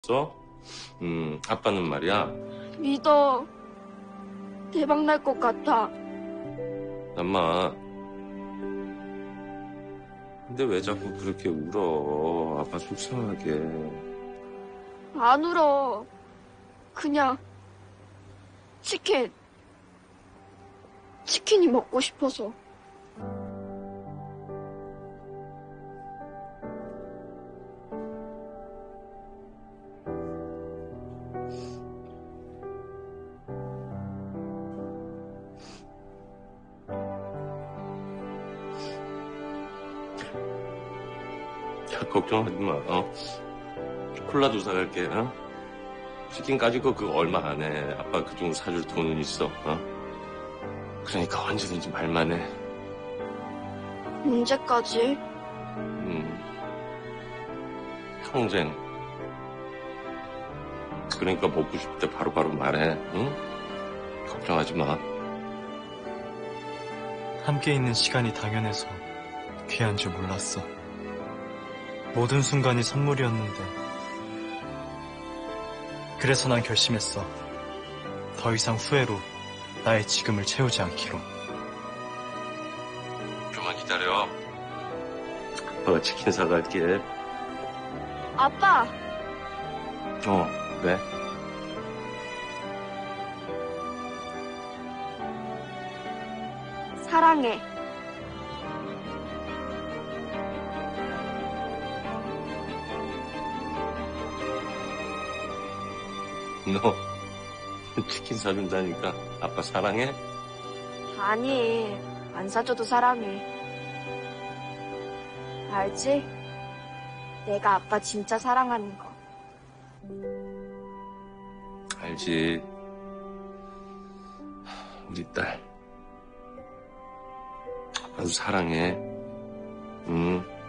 아빠는 말이야. 믿어. 대박 날 것 같아. 엄마. 근데 왜 자꾸 그렇게 울어? 아빠 속상하게. 안 울어. 그냥 치킨이 먹고 싶어서. 야, 걱정하지 마. 콜라도 사갈게. 치킨 가지고 그거 얼마 안 해. 아빠 그중 사줄 돈은 있어. 그러니까 언제든지 말만 해. 언제까지? 평생. 그러니까 먹고 싶을 때 바로바로 말해. 응? 걱정하지 마. 함께 있는 시간이 당연해서 귀한 줄 몰랐어. 모든 순간이 선물이었는데. 그래서 난 결심했어. 더 이상 후회로 나의 지금을 채우지 않기로. 좀만 기다려. 아빠가 치킨 사갈게. 아빠! 왜? 사랑해. 너 치킨 사준다니까 아빠 사랑해? 아니, 안 사줘도 사랑해. 알지? 내가 아빠 진짜 사랑하는 거. 알지. 우리 딸. 아빠도 사랑해. 응.